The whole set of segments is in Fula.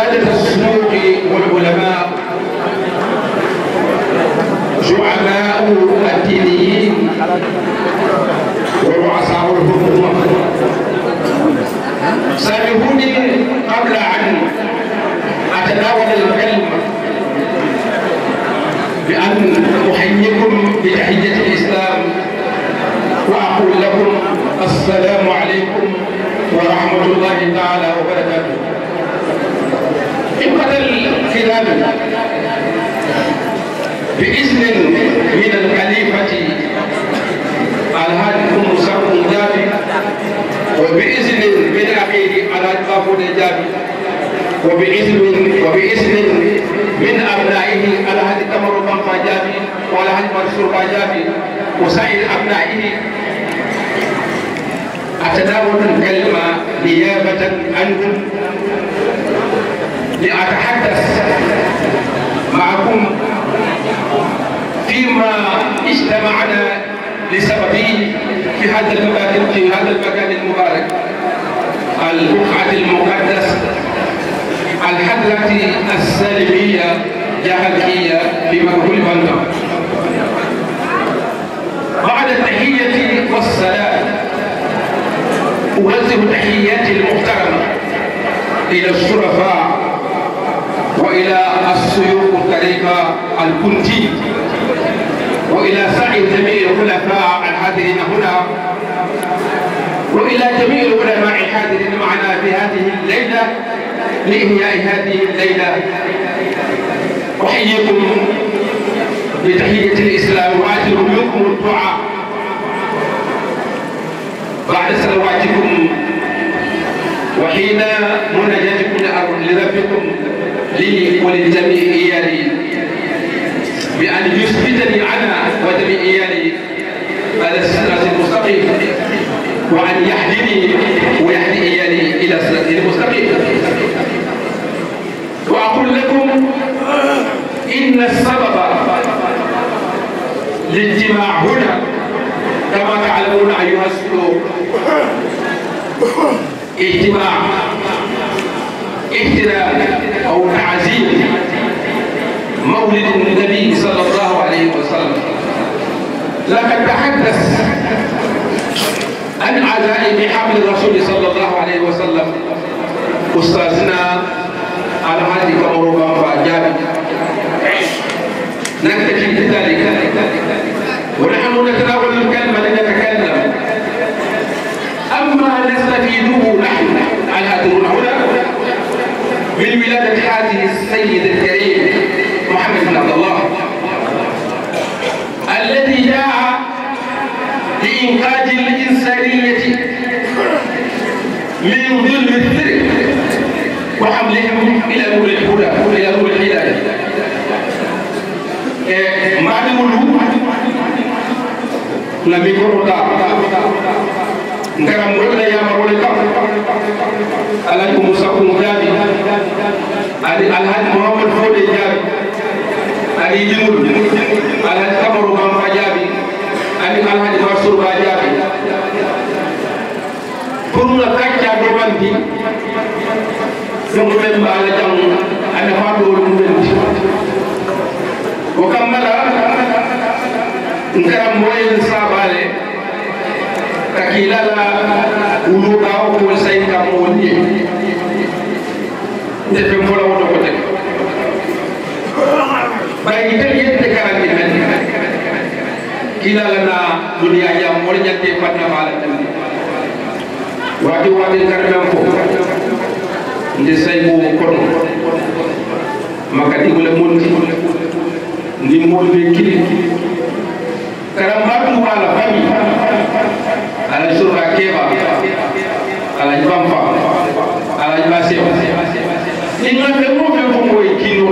سادة السلوك والعلماء، زعماء الدينيين ورؤساء الحكومة، سامحوني قبل أن أتناول الكلمة بأن أحييكم بتحية الإسلام وأقول لكم السلام عليكم ورحمة الله تعالى وبركاته. إخوة الكرام، بإذن من الخليفة الحاج موسى جابي، وبإذن من أخيه الحاج بابو جابي، وبإذن من أبنائه الحاج كمرو بامبا جابي والحاج منصور جابي وسائر أبنائه، أتناول الكلمة نيابة عنكم لأتحدث معكم فيما اجتمعنا لسببه في هذا المكان المبارك، البقعة المقدسة، الحضرة السالمية جاهلية في مكتوب بندر. بعد التحية والسلام أوجه تحياتي المحترمة إلى الشرفاء وإلى السيوف الطريقة الكنتي وإلى سعي جميع الخلفاء الحاضرين هنا وإلى جميع العلماء الحاضرين معنا في هذه الليلة لإحياء هذه الليلة. أحييكم بتحية الإسلام وأجل منكم الدعاء بعد صلواتكم وحين مناجاتكم لربكم لي ولجميع إيالي بأن يثبتني أنا وجميع إيالي على الصراط المستقيم، وأن يهدني ويهدي إيالي إلى الصراط المستقيم. وأقول لكم إن السبب للاجتماع هنا كما تعلمون أيها السلوك اجتماع احترام أو تعزيم مولد النبي صلى الله عليه وسلم. لقد تحدث عن عزائم حمل الرسول صلى الله عليه وسلم أستاذنا الحاج كمرو بامبا جابي، نكتفي بذلك ونحن نتناول الكلمة لنتكلم. أما نستفيده نحن الحاضرون هنا من ولادة هذه السيد الكريم محمد بن عبد الله الذي جاء لإنقاذ الإنسانية من ظلم الشرك وحملهم إلى نور الهدى وإلى نور الهداية. معلوم لم يكن نكرم ولا يا مولى عليكم مساكم جابي الحاج محمد فودي جابي علي جمول الحاج كمرو بامبا جابي الحاج منصور جابي كنا كاجا دومانتي دونك ميم على جام انا فادو لومنتي وكمل نكرم موين سابالي takila la uluka ko say kam woni defe fola wodo ko tek bay tel yette karandi men kila la dunia jam wala nyante fatna bala tan wadi karam ko ndi say mo kono makati wala monti ndi molbe kili karam batu wala fami ala surga keba ala jbamfa ala jbasem inna femo femo moy kilo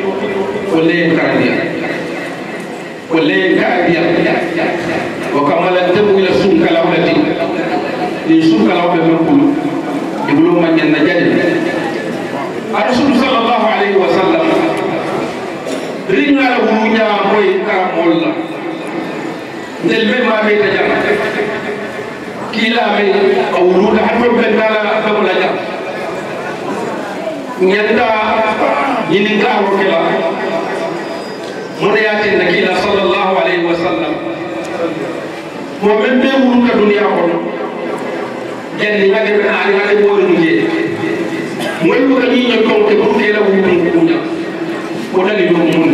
wala karadia wa kamala tabu ila sunka lawlati ni sunka lawbe mekulu ibulu man yan najadi rasul sallallahu alaihi wasallam ringa la wunya moy karamolla del be ma be tajama kila me awuluda hatta ben dala famula jam ñanda ñinin ka ko kila mun yatin nakila sallallahu alaihi wasallam mo men be wuru ka dunya ko jenni ngade be ali ngade bo ni je moy ko ni ñu ko te ko kila wu ko nya ko dali do mun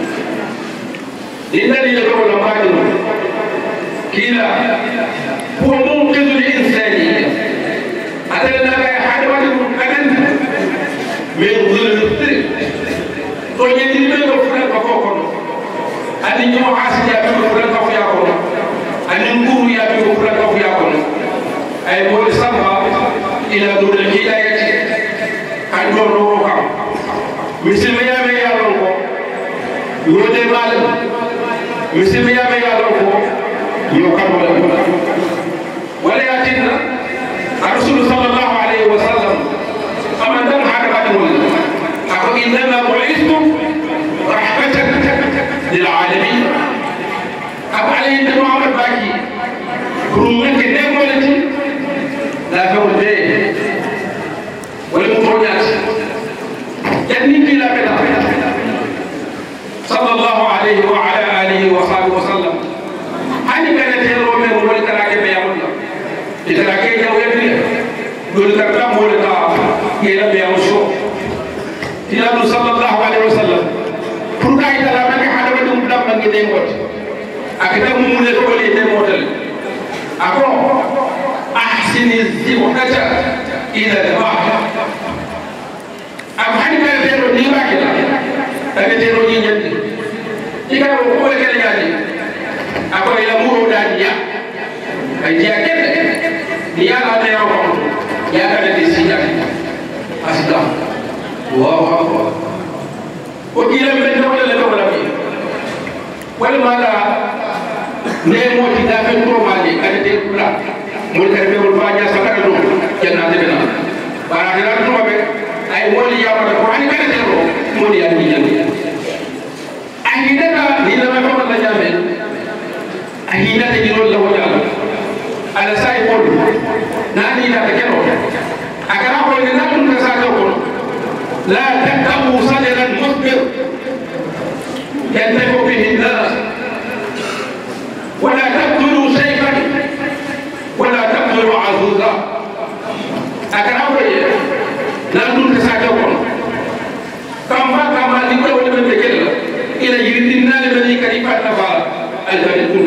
inna li ko la maqadu kila huwa munqidhu al-insani adana ka hadawatu kanan min dhulul triq to ñetti be ko fu ko ko ani ñoo hasi ya be ko fu ko ya ko ani nguru ya be ko fu ko ya ko ay mo samba ila dhulul hidayati an do ro ko misime ya me ya ron ko yode mal misime ya me ya ron ko yo kam wala yatinna rasul sallallahu alaihi wasallam amadan hada badul ako inna bu'istu rahmatan lil alamin ako alayhi muhammad baki kurum ke ne molati la fawde wala mutonyat janni bila beda sallallahu alaihi wa ala alihi wa sahbihi wasallam hani kana tero men wala kala ke be yamul itara ke jawe bi dol ka mo le ta ila be yamuso ila sallallahu alaihi wasallam pour ka itara be hada be dum dam ngi de mot ak dam mu le ko le de motal ako ahsini zibhata ila al-bahr am hani kana tero ni ba ke ta tero ni nyandi ika ko le ke nyandi ako ila muro daniya ay jaake dia ada yang ngomong ya ada di sini asda wow ko kila men do le ko labi wal mala ne mo ti da fen to mali ada de kula mo ka be wol faja sakata do jannate bena bara dira to be ay woli ya ko ani kana de ro mo di ani ni ani daga ni la ma ko la jame ahina de jiro la wala ala sai ko nani da take ro akara ko ni na tun ka sa ko la taqamu sadran musbir yantaku bihi nas wala taqtulu sayfan wala taqtulu azuza akara ko na tun ka sa ko kamba ni ko wala be kella ila yiridinna li kalifa nafa al-balikun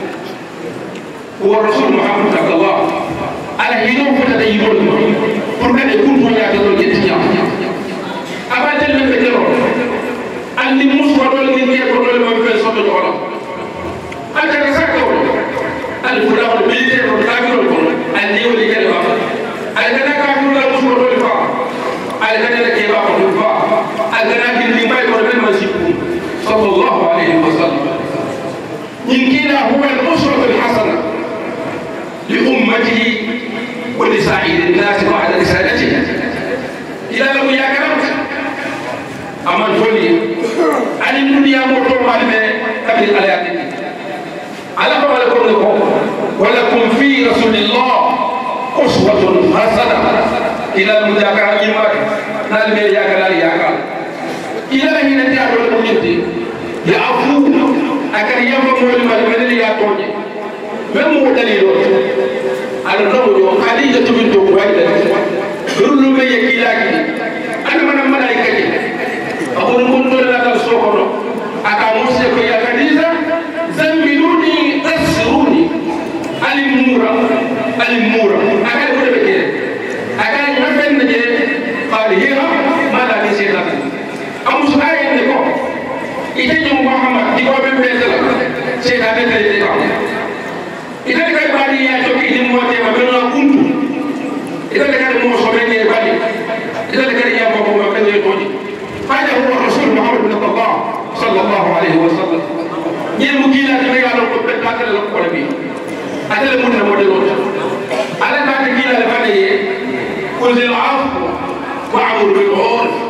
هو الرسول محمد صلى الله على هينو فتا يقول pour que يكون هناك دول جتيا ابدا من بترو ان المسوى دول من يكون دول ما في صوت ولا انت كسكو الفلاح الميليتير والكافر ان يولي كلمه انا كافر لا مسوى دول فا انا كيبا فا انا كني باي دول ما سيكون صلى الله عليه وسلم يمكن هو الاسره الحسنه لأمته ولسائر الناس بعد رسالته إلى لم يكرمت أمان فولي أن الدنيا موتور مالبه قبل الآيات على ما لكم ولكم في رسول الله أسوة حسنة إلى المذاكرة يمك نالبه ياكل ياكل إلى أن ينتهي المؤمنين يعفو أكن يفهم المؤمنين ياتوني même mo dalilo ala nawo khadija bintu khuwailid rulu me yakilaki ana mana malaika ji abun mun do la dal sokono aka mose ko ya khadija zambiluni tasruni alimura aka ko de be aka ngafen je qali hiya mala ni setan amus ayen ko ite ñu muhammad di ko be betala setan de ko ita le kay bali ya to ki mo te ma beno kuntu ita le kay mo so bene bali ita le kay ya ko ma bene to ni hada huwa rasul muhammad bin allah sallallahu alaihi wasallam ni mu gila de ya lo ko be ta le ko le bi ata le mun na mo de lo ala ta gila le bali kul al afw wa'mur bil 'urf